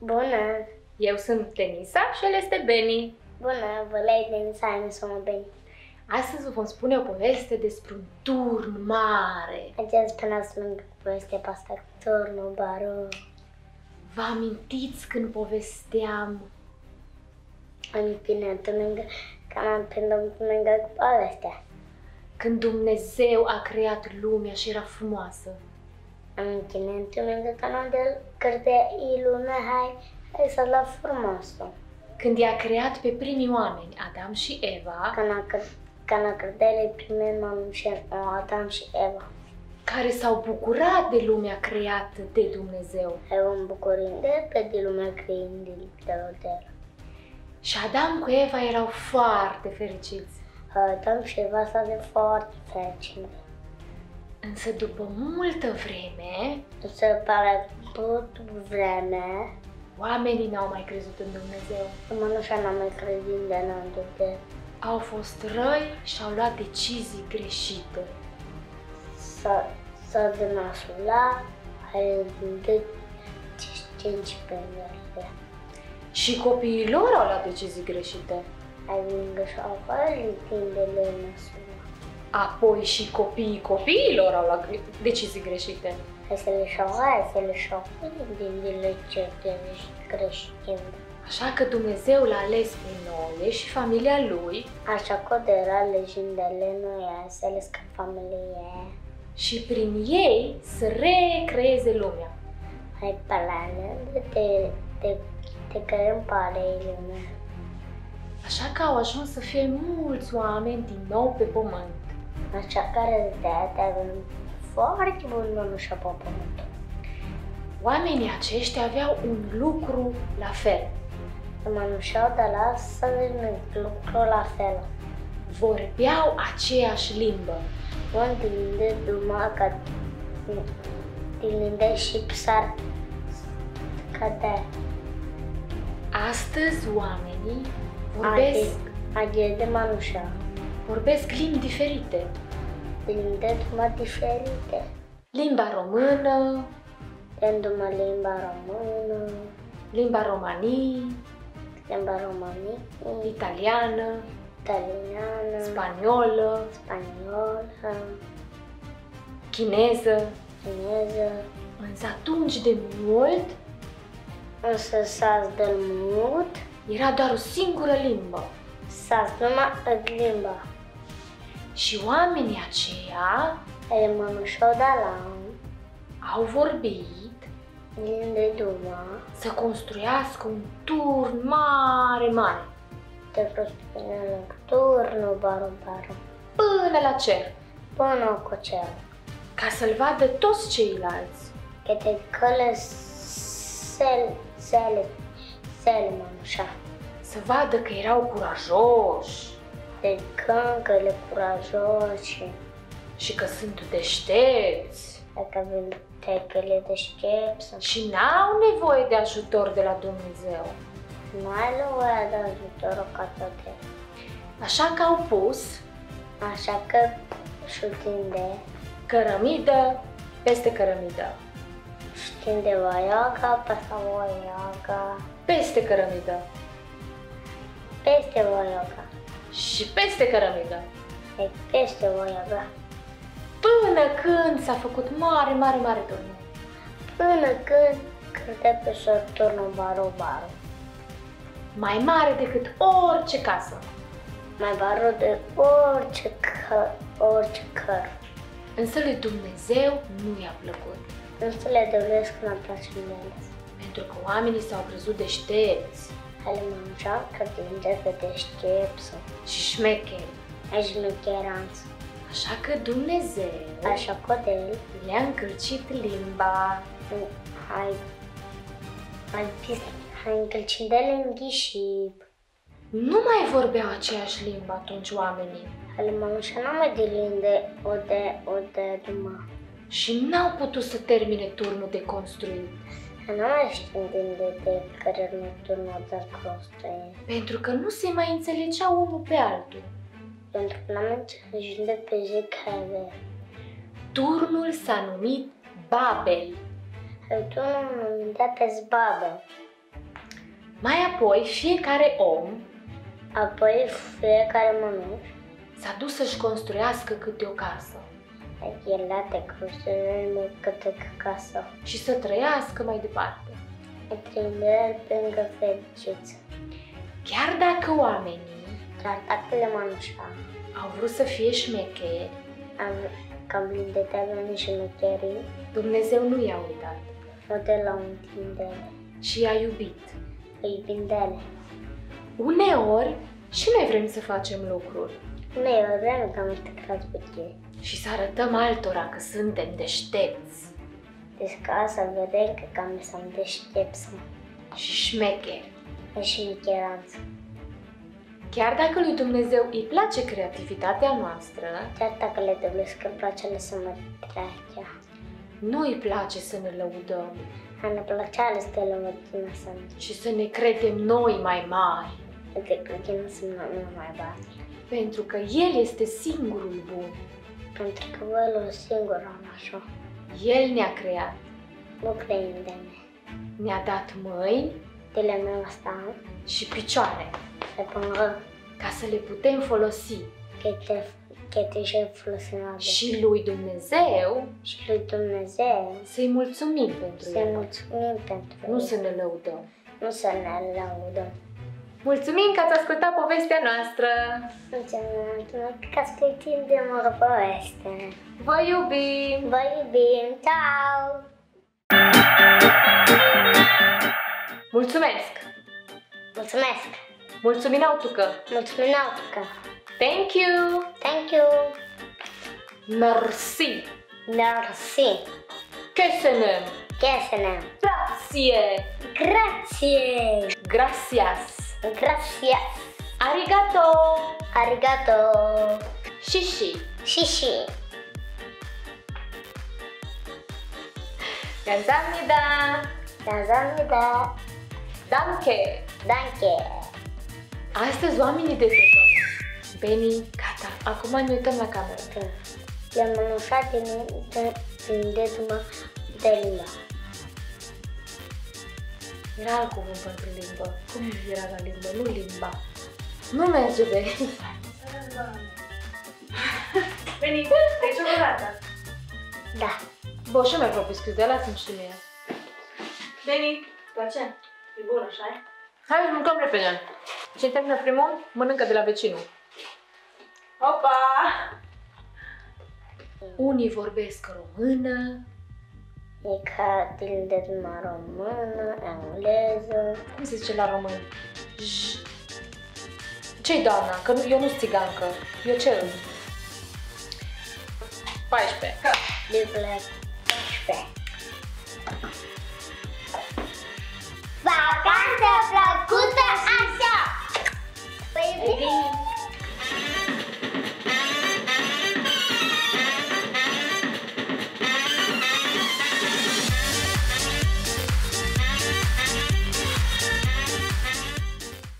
Bună! Eu sunt Denisa și el este Benny. Bună, vălei Denisa, eu sunt Benny. Astăzi vă vom spune o poveste despre un turn mare. Aceea spuneați lângă povestea pe asta, turnul baro. Vă amintiți când povesteam În tineretul lângă, cam lângă povestea. când Dumnezeu a creat lumea și era frumoasă? În tineretul lângă canal de cărtea lumea, hai să la frumoasă. Când i-a creat pe primii oameni, Adam și Eva, Cana cărtele prime Adam și Eva. care s-au bucurat de lumea creată de Dumnezeu. Eu îmi bucurim de lumea creind de la. Și Adam cu Eva erau foarte fericiți. Adam și Eva s-au de foarte fericite. Însă după multă vreme, Se pare tot vreme, oamenii n-au mai crezut în Dumnezeu. mănușa n-a mai crezut de înainte. Au fost răi și au luat decizii greșite. Să de nasul la, are de 5 pe ele. Și copiii lor au luat decizii greșite. Ai lângă și au făcut tindele nasul la. Apoi și copiilor au luat decizii greșite. Hai să le șau tindele ce greșite. Așa că Dumnezeu l-a ales pe Noe și familia lui Așa că de era legendele noi să le scap familie. și prin ei să recreeze lumea. Hai palane te creăm palei lumea. Așa că au ajuns să fie mulți oameni din nou pe pământ. Așa care de avem foarte bun mănușa pe pământ. Oamenii aceștia aveau un lucru la fel. Mănușau de la să le lucru la fel. Vorbeau aceeași limbă. Un dilinde duma ca dilinde și psar cade. Astăzi oamenii de mănușa. vorbesc limbi diferite. Dilinde duma diferite. Limba română, Duma limba română, limba romani, limba romani, italiană, italiană, spaniolă, spaniolă, chineză. chineză. Însă atunci de mult Însă s-a de mult, era doar o singură limbă. s-a numai limba. Și oamenii aceia El mănușau de la au vorbit din de duma, să construiască un turn mare, te prospune în turnul baru, până la cer, până cu cer. ca să-l vadă toți ceilalți. Că te căle sele mănușa. Să vadă că erau curajoși De câncăle curajoși, și că sunt deștepți dacă avem tecele deștepți, și n-au nevoie de ajutor de la Dumnezeu. nu ai nevoie de ajutorul ca toate. Așa că au pus Așa că știind cărămidă peste cărămidă, de voioga, pasta voioga, peste cărămidă peste voioga, și peste cărămidă, e peste voioga, până când s-a făcut mare turn. până când cântă pe turnul baru, Mai mare decât orice casă. mai baru de orice căr. Însă lui Dumnezeu nu i-a plăcut, Însă le doresc că n-am place mele. pentru că oamenii s-au crezut deștepți Ale mângeau credințe de deștepți și șmecheri. și șmecheranți. Așa că Dumnezeu Așa că de el, le-a încălcit limba. hai încălcit de înghișip. Nu mai vorbeau aceeași limbă atunci oamenii Ale mângeau nu mai dilinde o de duma. și n-au putut să termine turnul de construit, Nu mai știm de care nu turnul de construit. pentru că nu se mai înțelegeau unul pe altul. Pentru că n-am înțeles de pe zi care. Turnul s-a numit Babel. Turnul de pe Babel. Mai apoi, fiecare om Apoi fiecare mănuș, s-a dus să-și construiască câte o casă el te construiește câte casă. și să trăiască mai departe. Trimite lângă fericiță. Chiar dacă oamenii Dar dacă le mănușa, au vrut să fie șmecheri, cam de te și mecherii, Dumnezeu nu i-a uitat nu te la întindere, și i-a iubit. îi bindele. Uneori și noi vrem să facem lucruri Noi vrem că am tăcat pe tine. și să arătăm altora că suntem deștepți Deci ca să vedem că cam să-mi deștepți și șmecheri. și mecheranță. Chiar dacă lui Dumnezeu îi place creativitatea noastră, Chiar dacă le trebuie că îmi place să mă treacă. nu îi place să ne lăudăm Ne plăcea le stele mătină să și să ne credem noi mai mari, te credem să nu mai bate. pentru că El este singurul bun. Pentru că voi o singur am așa. El ne-a creat, Nu creim de mine. ne-a dat mâini Dele meu asta și picioare le pungă ca să le putem folosi că te și folosinare. și lui Dumnezeu Și lui Dumnezeu să-i mulțumim pentru să-i El, mulțumim pentru nu să ne lăudăm. nu să ne laudăm. Mulțumim că ați ascultat povestea noastră! Mulțumim că ascultim de mă poveste. Vă iubim! Vă iubim, ciao! Mulțumesc! Mulțumesc! Mulțumim, Nautucă! Mulțumim, Nautica! Thank you! Thank you! Merci! Merci! Köszönöm! Kesene! Grazie! Grazie! Gracias! Gracias! Arigato! Arigato! Shishi! Shishi! 감사합니다! 감사합니다! Danke! Danke! Astăzi oamenii de pe pământ. Beni, gata, acum ne uităm la cameră. Le-am mănâncat din detul de limba. Era alt cuvânt pentru limbă. Cum era la limbă? Nu limba. Nu merge, Beni. Beni, e ciocolată. Da. Bă, și mai propus că de lasă-mi și mie. Beni, place? E bun, așa e? Hai să mâncăm repede. Cine termină primul, mănâncă de la vecinul. Opa! Unii vorbesc română. E ca din detul română, engleză. Cum se zice la român? Ce-i doamna? Că eu nu-s țigancă. Eu ce îmi? 14. De black.